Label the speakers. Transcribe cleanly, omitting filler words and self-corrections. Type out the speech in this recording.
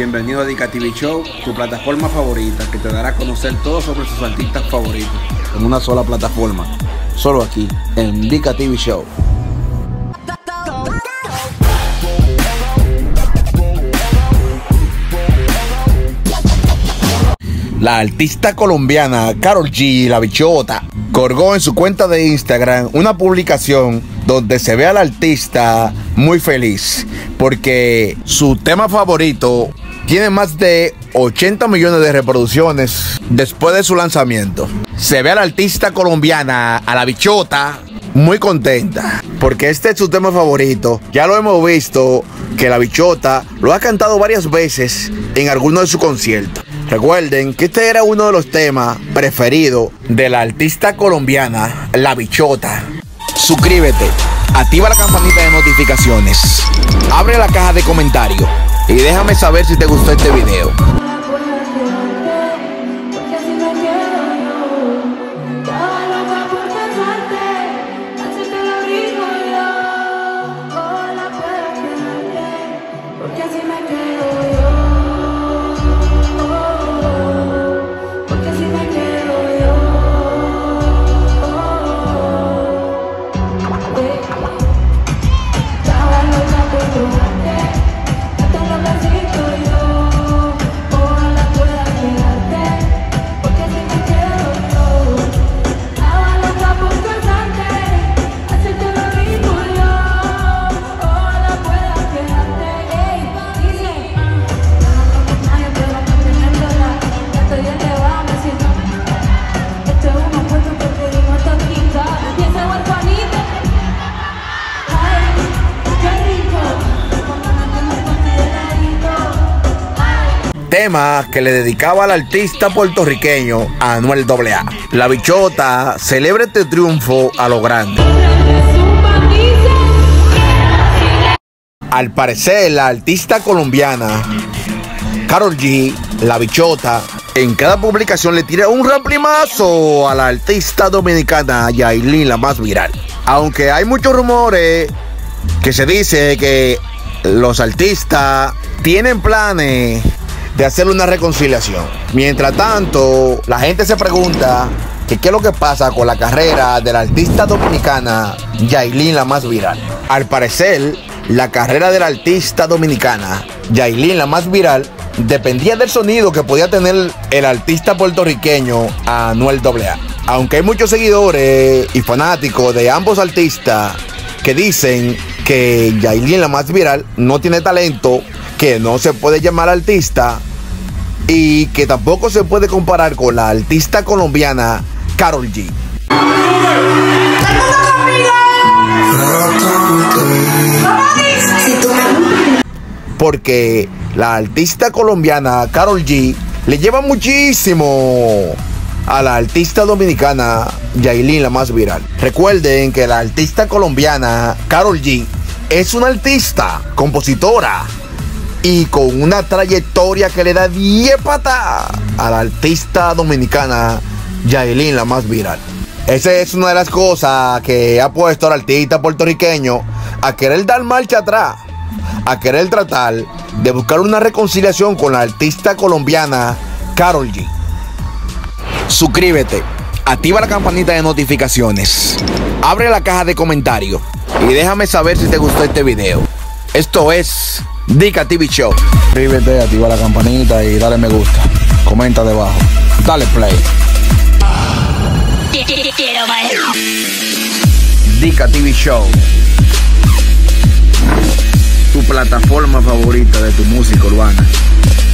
Speaker 1: Bienvenido a Dica TV Show, tu plataforma favorita que te dará a conocer todo sobre sus artistas favoritos en una sola plataforma, solo aquí en Dica TV Show. La artista colombiana Karol G, La Bichota, colgó en su cuenta de Instagram una publicación donde se ve al artista muy feliz porque su tema favorito tiene más de 80 millones de reproducciones después de su lanzamiento. Se ve a la artista colombiana, a La Bichota, muy contenta porque este es su tema favorito. Ya lo hemos visto que La Bichota lo ha cantado varias veces en alguno de sus conciertos. Recuerden que este era uno de los temas preferidos de la artista colombiana La Bichota. Suscríbete, activa la campanita de notificaciones, abre la caja de comentarios y déjame saber si te gustó este video. Tema que le dedicaba al artista puertorriqueño Anuel AA. La Bichota celebra este triunfo a lo grande. Al parecer, la artista colombiana Karol G, La Bichota, en cada publicación le tira un reprimazo a la artista dominicana Yailin, la más viral. Aunque hay muchos rumores que se dice que los artistas tienen planes de hacer una reconciliación. Mientras tanto, la gente se pregunta que qué es lo que pasa con la carrera de la artista dominicana Yailin, la más viral. Al parecer, la carrera de la artista dominicana Yailin, la más viral, dependía del sonido que podía tener el artista puertorriqueño Anuel AA. Aunque hay muchos seguidores y fanáticos de ambos artistas que dicen que Yailin, la más viral, no tiene talento, que no se puede llamar artista y que tampoco se puede comparar con la artista colombiana Karol G. Porque la artista colombiana Karol G le lleva muchísimo a la artista dominicana Yailin, la más viral. Recuerden que la artista colombiana Karol G es una artista, compositora y con una trayectoria que le da 10 patas a la artista dominicana Yailin, la más viral. Esa es una de las cosas que ha puesto al artista puertorriqueño a querer dar marcha atrás, a querer tratar de buscar una reconciliación con la artista colombiana Karol G. Suscríbete, activa la campanita de notificaciones, abre la caja de comentarios y déjame saber si te gustó este video. Esto es Dica TV Show. Suscríbete, activa la campanita y dale me gusta. Comenta debajo. Dale play. Dica TV Show, tu plataforma favorita de tu música urbana.